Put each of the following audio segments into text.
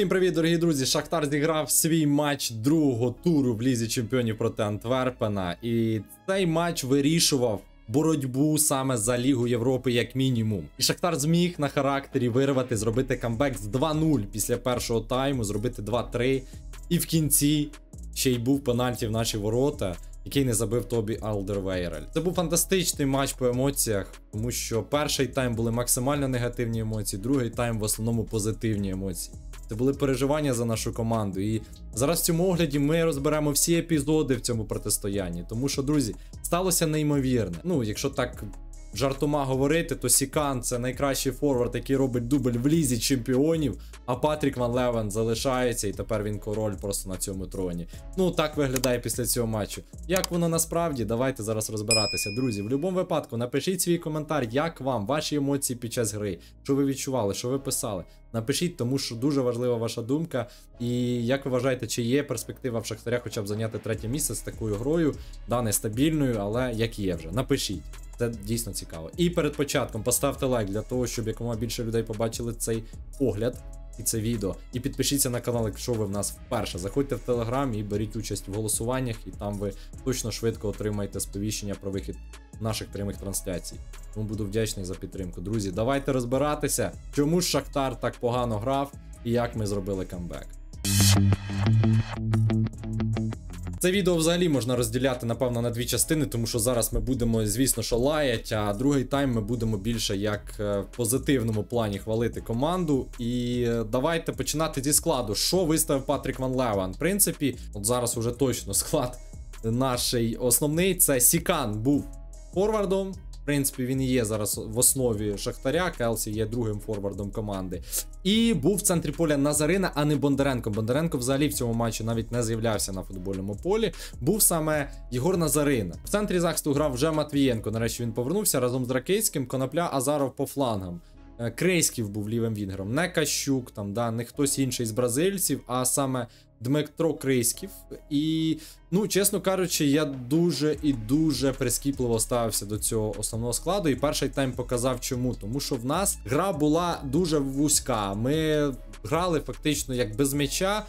Усім привіт, дорогі друзі! Шахтар зіграв свій матч другого туру в Лізі Чемпіонів проти Антверпена. І цей матч вирішував боротьбу саме за Лігу Європи як мінімум. І Шахтар зміг на характері вирвати, зробити камбек з 2-0 після першого тайму, зробити 2-3. І в кінці ще й був пенальті в наші ворота, який не забив Тобі Алдервейрель. Це був фантастичний матч по емоціях, тому що перший тайм були максимально негативні емоції, другий тайм в основному позитивні емоції. Це були переживання за нашу команду. І зараз в цьому огляді ми розберемо всі епізоди в цьому протистоянні. Тому що, друзі, сталося неймовірне. Ну, якщо так жартома говорити, то Сікан – це найкращий форвард, який робить дубль в Лізі Чемпіонів, а Патрік Ван Левен залишається, і тепер він король просто на цьому троні. Ну, так виглядає після цього матчу. Як воно насправді? Давайте зараз розбиратися. Друзі, в будь-якому випадку напишіть свій коментар, як вам, ваші емоції під час гри, що ви відчували, що ви писали. Напишіть, тому що дуже важлива ваша думка. І як ви вважаєте, чи є перспектива в Шахтаря хоча б зайняти третє місце з такою грою, да, нестабільною, але як є вже. Напишіть. Це дійсно цікаво. І перед початком поставте лайк для того, щоб якомога більше людей побачили цей огляд і це відео. І підпишіться на канал, якщо ви в нас вперше. Заходьте в Телеграм і беріть участь в голосуваннях, і там ви точно швидко отримаєте сповіщення про вихід наших прямих трансляцій. Тому буду вдячний за підтримку. Друзі, давайте розбиратися, чому ж Шахтар так погано грав і як ми зробили камбек. Це відео взагалі можна розділяти, напевно, на дві частини, тому що зараз ми будемо, звісно, що лаять, а другий тайм ми будемо більше як в позитивному плані хвалити команду. І давайте починати зі складу. Що виставив Патрік Ван Левен? В принципі, от зараз уже точно склад наш основний. Це Сікан був форвардом. В принципі, він і є зараз в основі Шахтаря, Келсі є другим форвардом команди. І був в центрі поля Назарина, а не Бондаренко. Бондаренко взагалі в цьому матчі навіть не з'являвся на футбольному полі. Був саме Єгор Назарина. В центрі захисту грав вже Матвієнко. Нарешті він повернувся разом з Ракицьким, Конопля, Азаров по флангам. Крейськів був лівим вінгером. Не Кащук, там, да, не хтось інший з бразильців, а саме Дмитро Крейськів. І, ну, чесно кажучи, я дуже і дуже прискіпливо ставився до цього основного складу. І перший тайм показав чому. Тому що в нас гра була дуже вузька. Ми грали фактично як без м'яча.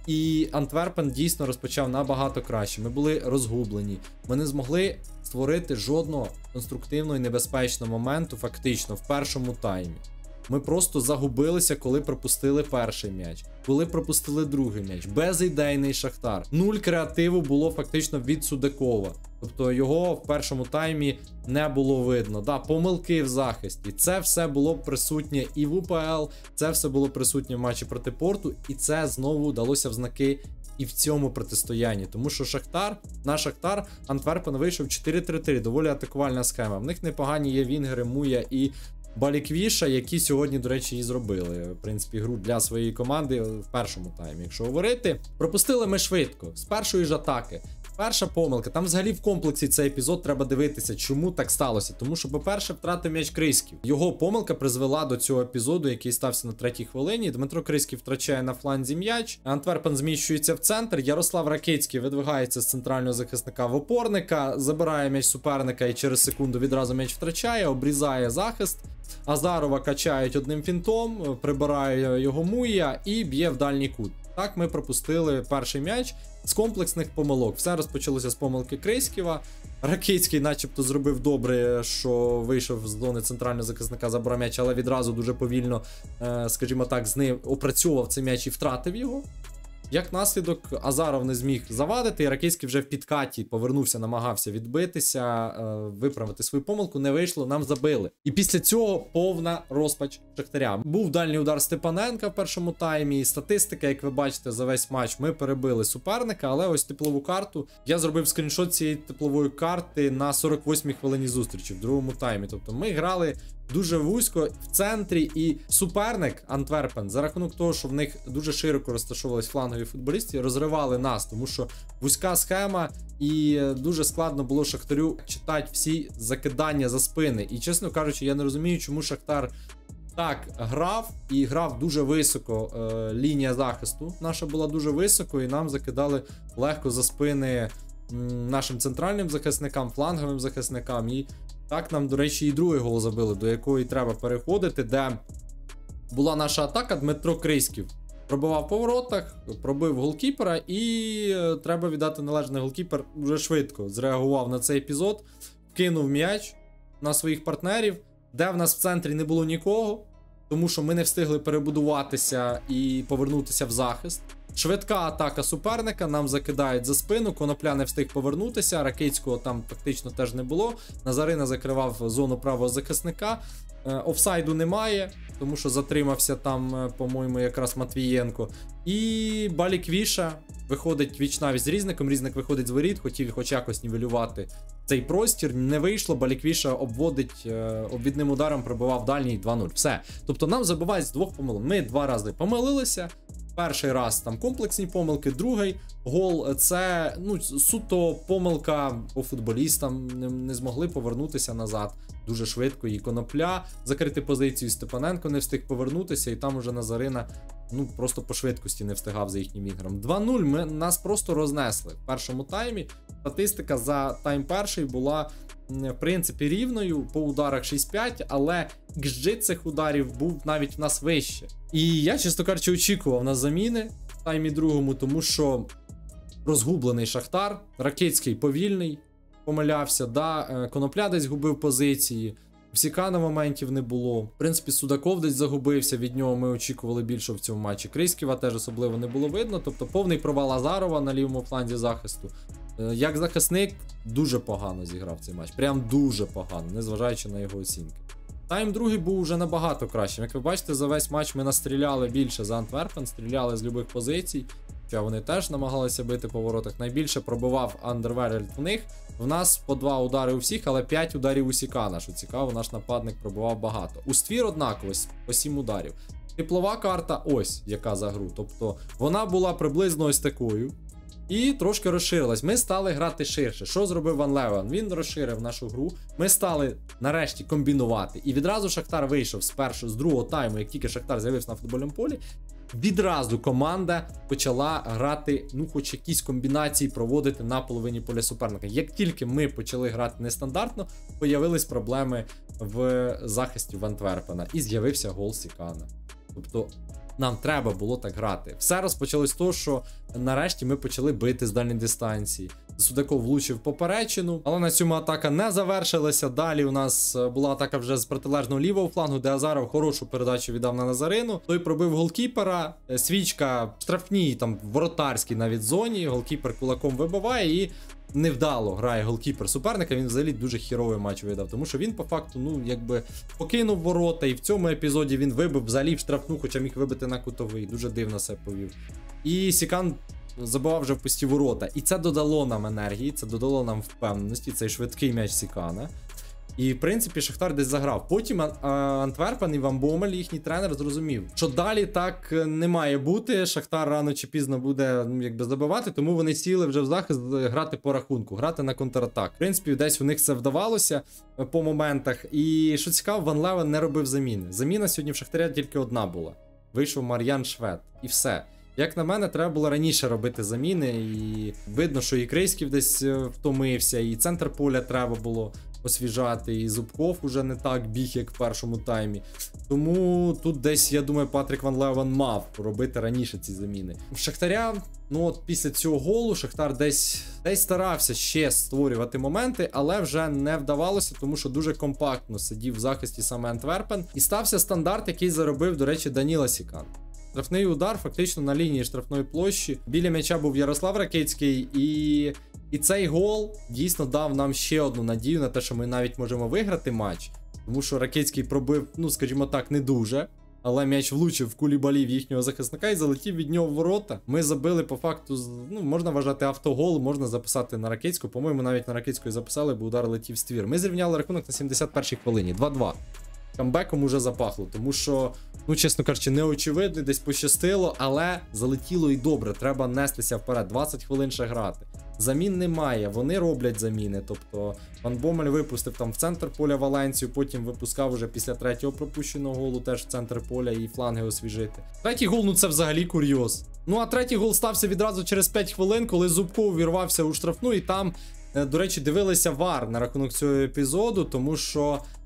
І Антверпен дійсно розпочав набагато краще. Ми були розгублені. Ми не змогли створити жодного конструктивного і небезпечного моменту фактично в першому таймі. Ми просто загубилися, коли пропустили перший м'яч, коли пропустили другий м'яч. Безідейний Шахтар. Нуль креативу було фактично від Судакова. Тобто його в першому таймі не було видно. Да, помилки в захисті. Це все було присутнє і в УПЛ, це все було присутнє в матчі проти Порту. І це знову далося в знаки і в цьому протистоянні. Тому що Шахтар, наш Шахтар, Антверпен вийшов 4-3-3. Доволі атакувальна схема. В них непогані є вінгери Муя і Баліквіша, які сьогодні, до речі, і зробили, в принципі, гру для своєї команди в першому таймі. Якщо говорити, пропустили ми швидко, з першої ж атаки. Перша помилка, там взагалі в комплексі цей епізод треба дивитися, чому так сталося. Тому що, по-перше, втратив м'яч Крейськів. Його помилка призвела до цього епізоду, який стався на третій хвилині. Дмитро Крейський втрачає на фланзі м'яч, Антверпен зміщується в центр, Ярослав Ракицький видвигається з центрального захисника в опорника, забирає м'яч суперника і через секунду відразу м'яч втрачає, обрізає захист. Азарова качають одним фінтом, прибирає його Муя і б'є в дальній кут. Так ми пропустили перший м'яч з комплексних помилок. Все розпочалося з помилки Крейськіва. Ракицький начебто зробив добре, що вийшов з зони центрального захисника, забрав м'яч, але відразу дуже повільно, скажімо так, з ним опрацьовував цей м'яч і втратив його. Як наслідок, Азаров не зміг завадити, і Ракицький вже в підкаті повернувся, намагався відбитися, виправити свою помилку, не вийшло, нам забили. І після цього повна розпач Шахтаря. Був дальній удар Степаненка в першому таймі, статистика, як ви бачите, за весь матч ми перебили суперника, але ось теплову карту, я зробив скріншот цієї теплової карти на 48-й хвилині зустрічі в другому таймі. Тобто ми грали дуже вузько в центрі, і суперник Антверпен за рахунок того, що в них дуже широко розташовувались флангові футболісти, розривали нас, тому що вузька схема і дуже складно було Шахтарю читати всі закидання за спини. І, чесно кажучи, я не розумію, чому Шахтар так грав і грав дуже високо. Лінія захисту наша була дуже високо, і нам закидали легко за спини нашим центральним захисникам, фланговим захисникам. І так нам, до речі, і другий гол забили, до якої треба переходити, де була наша атака. Дмитро Крейськів пробивав по воротах, пробив голкіпера, і треба віддати належне, голкіпер вже швидко зреагував на цей епізод, кинув м'яч на своїх партнерів, де в нас в центрі не було нікого, тому що ми не встигли перебудуватися і повернутися в захист. Швидка атака суперника, нам закидають за спину, Конопля не встиг повернутися, Ракицького там фактично теж не було, Назарина закривав зону правого захисника, офсайду немає, тому що затримався там, по-моєму, якраз Матвієнко. І Баліквіша виходить віч-навіч з Різником, Різник виходить з воріт, хотів хоч якось нівелювати цей простір, не вийшло, Баліквіша обводить, обвідним ударом пробивав дальній 2-0. Все. Тобто нам забивають з двох помилок. Ми два рази помилилися. Перший раз там комплексні помилки, другий гол це суто помилка по футболістам, не змогли повернутися назад дуже швидко. І Конопля закрити позицію, Степаненко не встиг повернутися, і там уже Назарина просто по швидкості не встигав за їхнім вінгером. 2-0 нас просто рознесли в першому таймі. Статистика за тайм перший була в принципі рівною, по ударах 6-5, але XG цих ударів був навіть в нас вище. І я, чесно кажучи, очікував на заміни в таймі другому, тому що розгублений Шахтар, Ракицький повільний, помилявся, Конопля десь губив позиції, Всікана моментів не було. В принципі, Судаков десь загубився, від нього ми очікували більше в цьому матчі. Крисківа теж особливо не було видно, тобто повний провал Азарова на лівому фланзі захисту. Як захисник дуже погано зіграв цей матч, прям дуже погано, незважаючи на його оцінки. Тайм другий був уже набагато кращим. Як ви бачите, за весь матч ми настріляли більше за Антверпен, стріляли з любих позицій, хоча вони теж намагалися бити по воротах. Найбільше пробивав Андерверельд в них. В нас по 2 удари у всіх, але 5 ударів у Сікана, що цікаво, наш нападник пробивав багато. У Ствір однаково, по 7 ударів. Теплова карта ось яка за гру, тобто вона була приблизно ось такою. І трошки розширилась. Ми стали грати ширше. Що зробив Ван Левен? Він розширив нашу гру. Ми стали нарешті комбінувати. І відразу Шахтар вийшов з другого тайму, як тільки Шахтар з'явився на футбольному полі. Відразу команда почала грати, хоч якісь комбінації проводити на половині поля суперника. Як тільки ми почали грати нестандартно, появились проблеми в захисті в Антверпена. І з'явився гол Сікана. Тобто нам треба було так грати. Все розпочалось з того, що нарешті ми почали бити з дальньої дистанції. Судаков влучив поперечину, але на цьому атака не завершилася. Далі у нас була атака вже з протилежного лівого флангу, де Азаров хорошу передачу віддав на Назарину. Той пробив голкіпера, Свічка в штрафній, там воротарській навіть зоні, голкіпер кулаком вибиває і невдало грає голкіпер суперника. Він взагалі дуже хіровий матч видав, тому що він по факту, покинув ворота, і в цьому епізоді він вибив взагалі в штрафну, хоча міг вибити на кутовий. Дуже дивно себе повів. І Сікан забивав вже в пусті ворота. І це додало нам енергії, це додало нам впевненості, цей швидкий м'яч Сікана. І, в принципі, Шахтар десь заграв. Потім Антверпен і Ван Бомель, їхній тренер, зрозумів, що далі так не має бути. Шахтар рано чи пізно буде забивати, тому вони сіли вже в захист грати по рахунку, грати на контратак. В принципі, десь у них це вдавалося по моментах. І, що цікаво, Ван Левен не робив заміни. Заміна сьогодні в Шахтаря тільки одна була. Вийшов Мар'ян Швед. І все. Як на мене, треба було раніше робити заміни, і видно, що і Крисків десь втомився, і центр поля треба було освіжати, і Зубков уже не так біг, як в першому таймі. Тому тут десь, я думаю, Патрік Ван Левен мав робити раніше ці заміни. У Шахтаря, після цього голу, Шахтар десь старався ще створювати моменти, але вже не вдавалося, тому що дуже компактно сидів в захисті саме Антверпен. І стався стандарт, який заробив, до речі, Даніла Сікан. Штрафний удар фактично на лінії штрафної площі. Біля м'яча був Ярослав Ракицький, і цей гол дійсно дав нам ще одну надію на те, що ми навіть можемо виграти матч. Тому що Ракицький пробив, скажімо так, не дуже, але м'яч влучив в Кулібалі в їхнього захисника і залетів від нього в ворота. Ми забили по факту, можна вважати автогол, можна записати на Ракицьку. По-моєму, навіть на Ракицьку записали, бо удар летів в ствір. Ми зрівняли рахунок на 71-й хвилині, 2-2. Камбеком уже запахло, тому що, чесно кажучи, неочевидно, десь пощастило, але залетіло і добре, треба нестися вперед, 20 хвилин ще грати. Замін немає, вони роблять заміни, тобто Ван Бомель випустив там в центр поля Валенцію, потім випускав уже після третього пропущеного голу теж в центр поля і фланги освіжити. Третій гол, це взагалі курйоз. А третій гол стався відразу через 5 хвилин, коли Зубков вірвався у штрафну, і там, до речі, дивилися ВАР на рахунок цього епізоду, тому що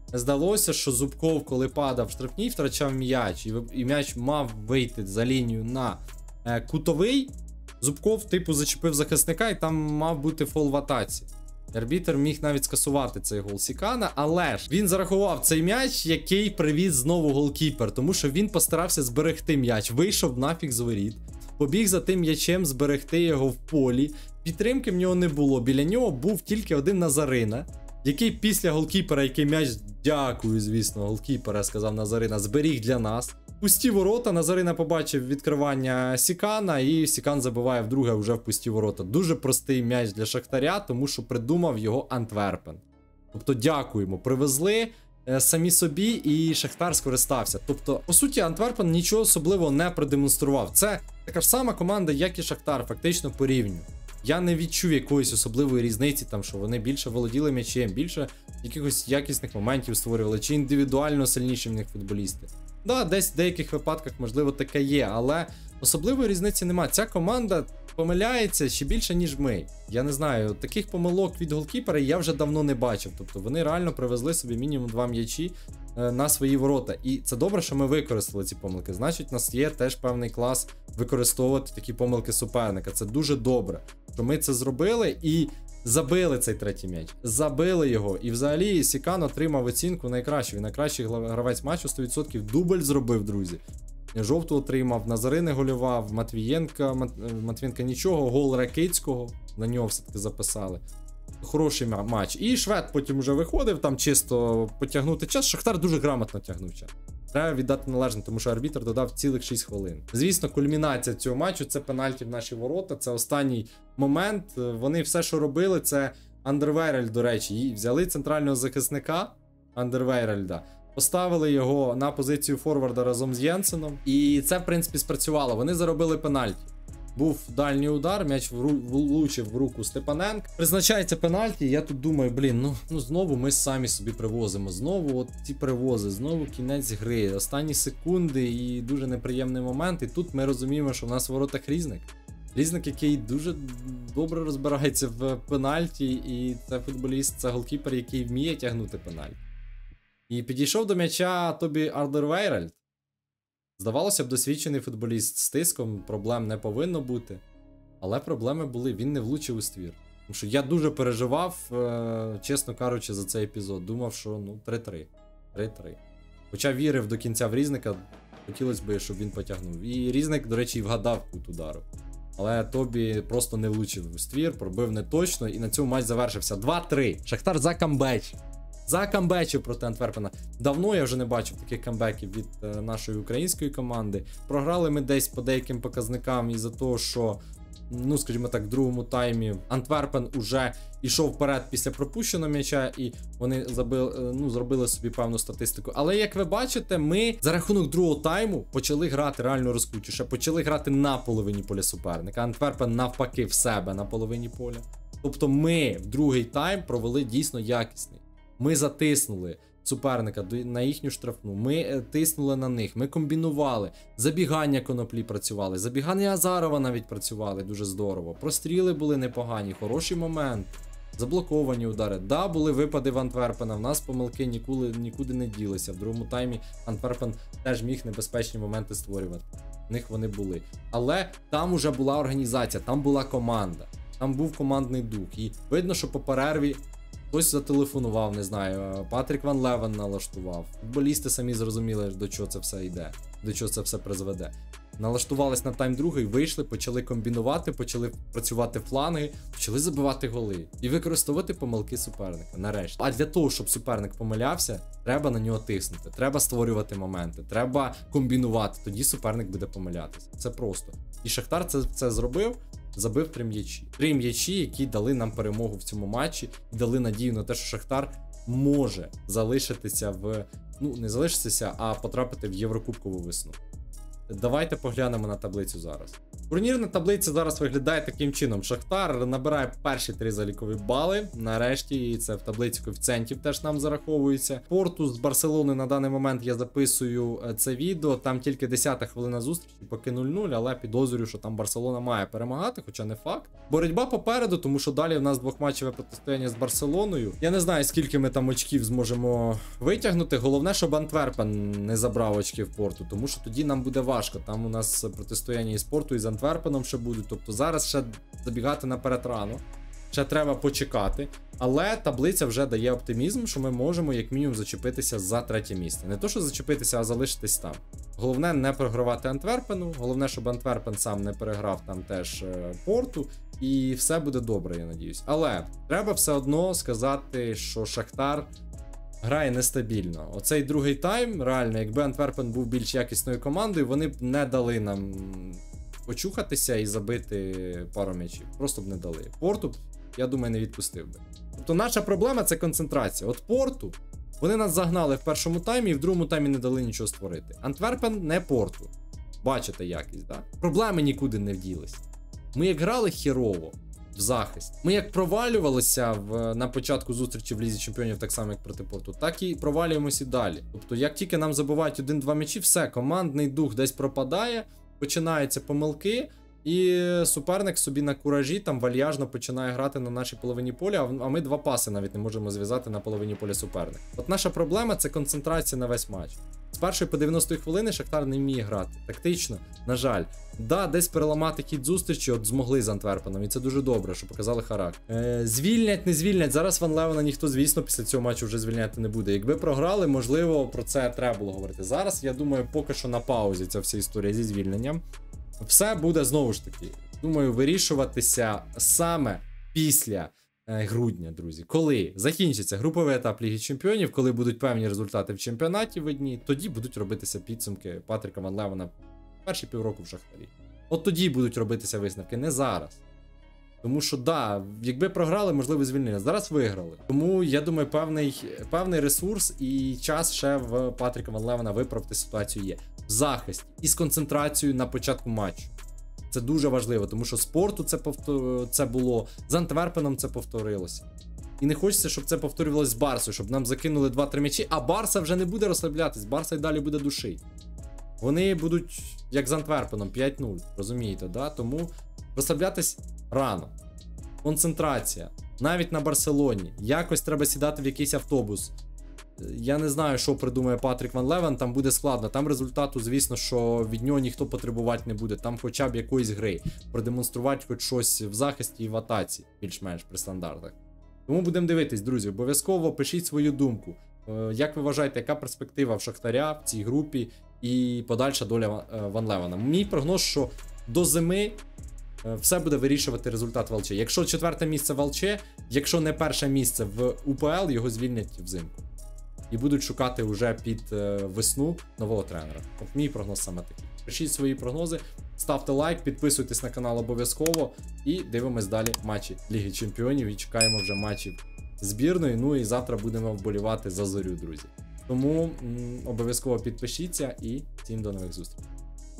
здалося, що Зубков, коли падав в штрафній, втрачав м'яч, і м'яч мав вийти за лінію на кутовий. Зубков, типу, зачепив захисника, і там мав бути фол в атаці. Арбітер міг навіть скасувати цей гол Сікана, але ж він зарахував цей м'яч, який привіз знову голкіпер, тому що він постарався зберегти м'яч, вийшов нафіг з воріт, побіг за тим м'ячем зберегти його в полі, підтримки в нього не було, біля нього був тільки один Назарина, який після голкіпера, який м'яч, дякую, звісно, голкіпера, сказав Назарина, зберіг для нас. Пусті ворота, Назарина побачив відкривання Сікана, і Сікан забиває вдруге вже в пусті ворота. Дуже простий м'яч для Шахтаря, тому що придумав його Антверпен. Тобто дякуємо, привезли самі собі, і Шахтар скористався. Тобто, по суті, Антверпен нічого особливого не продемонстрував. Це така ж сама команда, як і Шахтар, фактично по рівню. Я не відчув якоїсь особливої різниці, там, що вони більше володіли м'ячем, більше якихось якісних моментів створювали, чи індивідуально сильніші в них футболісти. Да, десь в деяких випадках, можливо, таке є, але особливої різниці немає. Ця команда помиляється ще більше, ніж ми. Я не знаю, таких помилок від голкіпера я вже давно не бачив. Тобто вони реально привезли собі мінімум 2 м'ячі на свої ворота. І це добре, що ми використали ці помилки. Значить, у нас є теж певний клас використовувати такі помилки суперника. Це дуже добре, що ми це зробили і забили цей третій м'яч. Забили його. І взагалі Сікан отримав оцінку найкращу. Він найкращий гравець матчу 100%. Дубль зробив, друзі. Жовту отримав, Назарини голював, Матвієнка нічого, гол Ракицького, на нього все-таки записали. Хороший матч. І Швед потім вже виходив, там чисто потягнути час. Шахтар дуже грамотно тягнув час. Треба віддати належне, тому що арбітр додав цілих 6 хвилин. Звісно, кульмінація цього матчу – це пенальті в наші ворота, це останній момент. Вони все, що робили, це Андервейрель, до речі, і взяли центрального захисника Андервейрельда, поставили його на позицію форварда разом з Єнсеном, і це, в принципі, спрацювало. Вони заробили пенальті. Був дальній удар, м'яч влучив в руку Степаненка. Призначається пенальті, я тут думаю, блін, ну знову ми самі собі привозимо. Знову от ці привози, знову кінець гри, останні секунди і дуже неприємний момент. І тут ми розуміємо, що в нас в воротах Різник. Різник, який дуже добре розбирається в пенальті, і це футболіст, це голкіпер, який вміє тягнути пенальті. І підійшов до м'яча Тобі Ардервейрельд. Здавалося б, досвідчений футболіст з тиском, проблем не повинно бути. Але проблеми були, він не влучив у ствір. Тому що я дуже переживав, чесно кажучи, за цей епізод. Думав, що 3-3. 3-3. Хоча вірив до кінця в Різника, хотілося б, щоб він потягнув. І Різник, до речі, і вгадав кут удару. Але Тобі просто не влучив у ствір, пробив не точно, і на цьому матч завершився 2-3. Шахтар закамбечив проти Антверпена. Давно я вже не бачив таких камбеків від нашої української команди. Програли ми десь по деяким показникам із-за того, що, скажімо так, в другому таймі Антверпен уже йшов вперед після пропущеного м'яча, і вони зробили собі певну статистику. Але, як ви бачите, ми за рахунок другого тайму почали грати реально розкручіше, почали грати на половині поля суперника. Антверпен навпаки в себе на половині поля. Тобто ми в другий тайм провели дійсно якісний. Ми затиснули суперника на їхню штрафну, ми тиснули на них, ми комбінували, забігання Коноплі працювали, забігання Азарова навіть працювали дуже здорово, простріли були непогані, хороший момент, заблоковані удари. Да, були випади в Антверпена, в нас помилки нікуди не ділися, в другому таймі Антверпен теж міг небезпечні моменти створювати, в них вони були. Але там уже була організація, там була команда, там був командний дух, і видно, що по перерві хтось зателефонував, не знаю, Патрік Ван Левен налаштував. Футболісти самі зрозуміли, до чого це все йде, до чого це все призведе. Налаштувались на тайм другий, вийшли, почали комбінувати, почали працювати фланги, почали забивати голи і використовувати помилки суперника, нарешті. А для того, щоб суперник помилявся, треба на нього тиснути, треба створювати моменти, треба комбінувати, тоді суперник буде помилятися. Це просто. І Шахтар це зробив. Забив 3 м'ячі. 3 м'ячі, які дали нам перемогу в цьому матчі і дали надію на те, що Шахтар може залишитися не залишитися, а потрапити в Єврокубкову весну. Давайте поглянемо на таблицю зараз. Турнірна таблиця зараз виглядає таким чином. Шахтар набирає перші 3 залікові бали. Нарешті, і це в таблиці коефіцієнтів теж нам зараховується. Порту з Барселони на даний момент я записую це відео. Там тільки 10-та хвилина зустрічі, поки 0-0, але підозрюю, що там Барселона має перемагати, хоча не факт. Боротьба попереду, тому що далі в нас двохматчеве протистояння з Барселоною. Я не знаю, скільки ми там очків зможемо витягнути. Головне, щоб Антверпен не забрав очки в Порту, тому що тоді нам буде важко. Там у нас протистояння із Порту, і з Антверпеном ще будуть. Тобто зараз ще забігати наперед рано. Ще треба почекати. Але таблиця вже дає оптимізм, що ми можемо як мінімум зачепитися за 3-те місце. Не то, що зачепитися, а залишитись там. Головне не програвати Антверпену. Головне, щоб Антверпен сам не переграв там теж Порту. І все буде добре, я надіюсь. Але треба все одно сказати, що Шахтар грає нестабільно. Оцей другий тайм, реально, якби Антверпен був більш якісною командою, вони б не дали нам очухатися і забити пару м'ячів. Просто б не дали. Порту, я думаю, не відпустив би. Тобто наша проблема – це концентрація. От Порту, вони нас загнали в першому таймі і в другому таймі не дали нічого створити. Антверпен не Порту. Бачите якість, так? Да? Проблеми нікуди не вділись. Ми як грали херово в захист. Ми як провалювалися на початку зустрічі в Лізі Чемпіонів, так само як проти Порту, так і провалюємося і далі. Тобто, як тільки нам забувають 1-2 м'ячі, все, командний дух десь пропадає, починаються помилки, і суперник собі на куражі там вальяжно починає грати на нашій половині поля, а ми 2 паси навіть не можемо зв'язати на половині поля суперника. От наша проблема – це концентрація на весь матч. З першої по 90-ї хвилини Шахтар не вміє грати. Тактично, на жаль. Да, десь переламати хід зустрічі от змогли з Антверпеном, і це дуже добре, що показали характер. Звільнять, не звільнять. Зараз Ван Левена ніхто, звісно, після цього матчу вже звільняти не буде. Якби програли, можливо, про це треба було говорити. Зараз, я думаю, поки що на паузі ця вся історія зі звільненням. Все буде, знову ж таки, думаю, вирішуватися саме після грудня, друзі. Коли закінчиться груповий етап Ліги Чемпіонів, коли будуть певні результати в чемпіонаті видні, тоді будуть робитися підсумки Патріка Ван Левена перші півроку в Шахтарі. От тоді будуть робитися висновки, не зараз. Тому що, да, якби програли, можливо, звільнення. Зараз виграли. Тому, я думаю, певний ресурс і час ще в Патріка Ван Левена виправити ситуацію є. В захисті і з концентрацією на початку матчу. Це дуже важливо, тому що з Порту це було, з Антверпеном це повторилося. І не хочеться, щоб це повторювалося з Барсою, щоб нам закинули 2-3 м'ячі, а Барса вже не буде розслаблятись, Барса й далі буде душити. Вони будуть, як з Антверпеном, 5-0, розумієте, да? Тому розслаблятись рано. Концентрація. Навіть на Барселоні. Якось треба сідати в якийсь автобус. Я не знаю, що придумає Патрік Ван Левен, там буде складно. Там результату, звісно, що від нього ніхто потребувати не буде. Там хоча б якоїсь гри. Продемонструвати хоч щось в захисті і в атаці, більш-менш при стандартах. Тому будемо дивитись, друзі. Обов'язково пишіть свою думку. Як ви вважаєте, яка перспектива в Шахтаря в цій групі і подальша доля Ван Левена? Мій прогноз, що до зими все буде вирішувати результат ВЛЧ. Якщо 4-те місце ВЛЧ, якщо не перше місце в УПЛ, його звільнять взимку. І будуть шукати вже під весну нового тренера. От мій прогноз саме такий. Пишіть свої прогнози, ставте лайк, підписуйтесь на канал обов'язково і дивимось далі матчі Ліги Чемпіонів і чекаємо вже матчів збірної. Ну і завтра будемо вболівати за Зорю, друзі. Тому обов'язково підпишіться і всім до нових зустрічей.